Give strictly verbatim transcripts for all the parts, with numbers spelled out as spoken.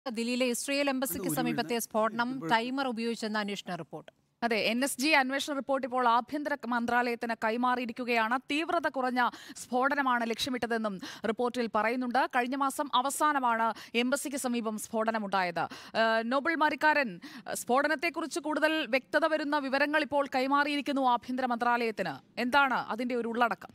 ദില്ലിയിലെ ഇസ്രയേൽ എംബസിക്ക് സമീപത്തെ സ്ഫോടനം ടൈമർ ഉപയോഗിച്ചെന്ന അന്വേഷണ റിപ്പോർട്ട്. അതെ, എൻ എസ് ജി അന്വേഷണ റിപ്പോർട്ട് ഇപ്പോൾ ആഭ്യന്തര മന്ത്രാലയത്തിന് കൈമാറിയിരിക്കുകയാണ്. തീവ്രത കുറഞ്ഞ സ്ഫോടനമാണ് ലക്ഷ്യമിട്ടതെന്നും റിപ്പോർട്ടിൽ പറയുന്നുണ്ട്. കഴിഞ്ഞ മാസം അവസാനമാണ് എംബസിക്ക് സമീപം സ്ഫോടനമുണ്ടായത്. നോബിൾ മാരിക്കാരൻ, സ്ഫോടനത്തെക്കുറിച്ച് കൂടുതൽ വ്യക്തത വരുന്ന വിവരങ്ങൾ ഇപ്പോൾ കൈമാറിയിരിക്കുന്നു ആഭ്യന്തര മന്ത്രാലയത്തിന്. എന്താണ് അതിന്റെ ഒരു ഉള്ളടക്കം?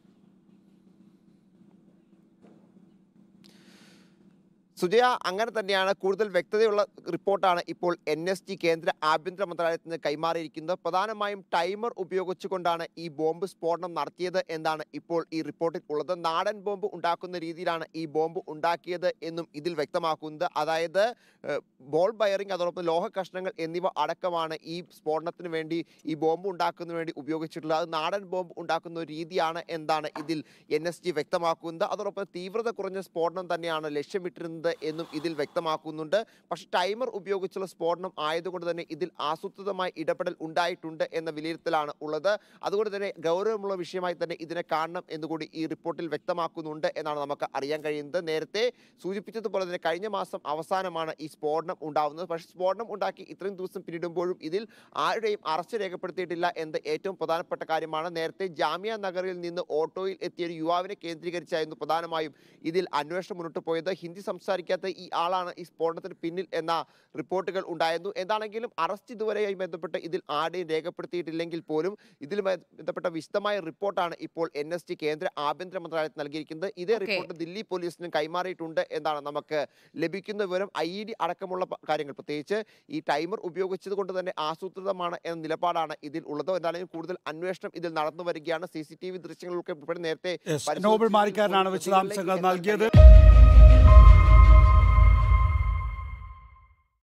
സുജയ, അങ്ങനെ തന്നെയാണ്. കൂടുതൽ വ്യക്തതയുള്ള റിപ്പോർട്ടാണ് ഇപ്പോൾ എൻ എസ് ജി കേന്ദ്ര ആഭ്യന്തര മന്ത്രാലയത്തിന് കൈമാറിയിരിക്കുന്നത്. പ്രധാനമായും ടൈമർ ഉപയോഗിച്ചുകൊണ്ടാണ് ഈ ബോംബ് സ്ഫോടനം നടത്തിയത് എന്നാണ് ഇപ്പോൾ ഈ റിപ്പോർട്ടിൽ ഉള്ളത്. നാടൻ ബോംബ് ഉണ്ടാക്കുന്ന രീതിയിലാണ് ഈ ബോംബ് ഉണ്ടാക്കിയത് എന്നും ഇതിൽ വ്യക്തമാക്കുന്നത്. അതായത് ബോൾ ബയറിംഗ്, അതോടൊപ്പം ലോഹ കഷ്ണങ്ങൾ എന്നിവ അടക്കമാണ് ഈ സ്ഫോടനത്തിന് വേണ്ടി, ഈ ബോംബ് ഉണ്ടാക്കുന്നതിന് വേണ്ടി ഉപയോഗിച്ചിട്ടുള്ളത്. അത് നാടൻ ബോംബ് ഉണ്ടാക്കുന്ന ഒരു രീതിയാണ് എന്നാണ് ഇതിൽ എൻ എസ് ജി വ്യക്തമാക്കുന്നത്. അതോടൊപ്പം തീവ്രത കുറഞ്ഞ സ്ഫോടനം തന്നെയാണ് ലക്ഷ്യമിട്ടിരുന്നത് എന്നും ഇതിൽ വ്യക്തമാക്കുന്നുണ്ട്. പക്ഷേ ടൈമർ ഉപയോഗിച്ചുള്ള സ്ഫോടനം ആയതുകൊണ്ട് തന്നെ ഇതിൽ ആസൂത്രിതമായ ഇടപെടൽ ഉണ്ടായിട്ടുണ്ട് എന്ന വിലയിരുത്തലാണ് ഉള്ളത്. അതുകൊണ്ട് തന്നെ ഗൗരവമുള്ള വിഷയമായി തന്നെ ഇതിനെ കാണണം എന്നുകൂടി ഈ റിപ്പോർട്ടിൽ വ്യക്തമാക്കുന്നുണ്ട് എന്നാണ് നമുക്ക് അറിയാൻ കഴിയുന്നത്. നേരത്തെ സൂചിപ്പിച്ചതുപോലെ തന്നെ കഴിഞ്ഞ മാസം അവസാനമാണ് ഈ സ്ഫോടനം ഉണ്ടാവുന്നത്. പക്ഷേ സ്ഫോടനം ഉണ്ടാക്കി ഇത്രയും ദിവസം പിന്നിടുമ്പോഴും ഇതിൽ ആരുടെയും അറസ്റ്റ് രേഖപ്പെടുത്തിയിട്ടില്ല എന്നത് ഏറ്റവും പ്രധാനപ്പെട്ട കാര്യമാണ്. നേരത്തെ ജാമിയ നഗറിൽ നിന്ന് ഓട്ടോയിൽ എത്തിയ ഒരു യുവാവിനെ കേന്ദ്രീകരിച്ചായിരുന്നു പ്രധാനമായും ഇതിൽ അന്വേഷണം മുന്നോട്ട് പോയത്. ഹിന്ദി സംസാരിക്കാത്ത ഈ ആളാണ് ഈ സ്ഫോടനത്തിന് പിന്നിൽ എന്ന റിപ്പോർട്ടുകൾ ഉണ്ടായിരുന്നു. എന്താണെങ്കിലും അറസ്റ്റ് ഇതുവരെയായി ബന്ധപ്പെട്ട് ഇതിൽ ആരെയും രേഖപ്പെടുത്തിയിട്ടില്ലെങ്കിൽ പോലും ഇതിലുമായി ബന്ധപ്പെട്ട വിശദമായ റിപ്പോർട്ടാണ് ഇപ്പോൾ എൻ എസ് ജി കേന്ദ്ര ആഭ്യന്തര മന്ത്രാലയത്തിന് നൽകിയിരിക്കുന്നത്. ഇതേ റിപ്പോർട്ട് ദില്ലി പോലീസിനും കൈമാറിയിട്ടുണ്ട് എന്നാണ് നമുക്ക് ലഭിക്കുന്ന വിവരം. ഐ ഇ ഡി അടക്കമുള്ള കാര്യങ്ങൾ, പ്രത്യേകിച്ച് ഈ ടൈമർ ഉപയോഗിച്ചത് കൊണ്ട് തന്നെ ആസൂത്രിതമാണ് എന്ന നിലപാടാണ് ഇതിൽ ഉള്ളത്. എന്തായാലും കൂടുതൽ അന്വേഷണം ഇതിൽ നടന്നു വരികയാണ്. സി സി ടി വി ദൃശ്യങ്ങളൊക്കെ നേരത്തെ നോബിൾ മാരിക്കാരനാണ് വിശദാംശങ്ങൾ നൽകിയത്.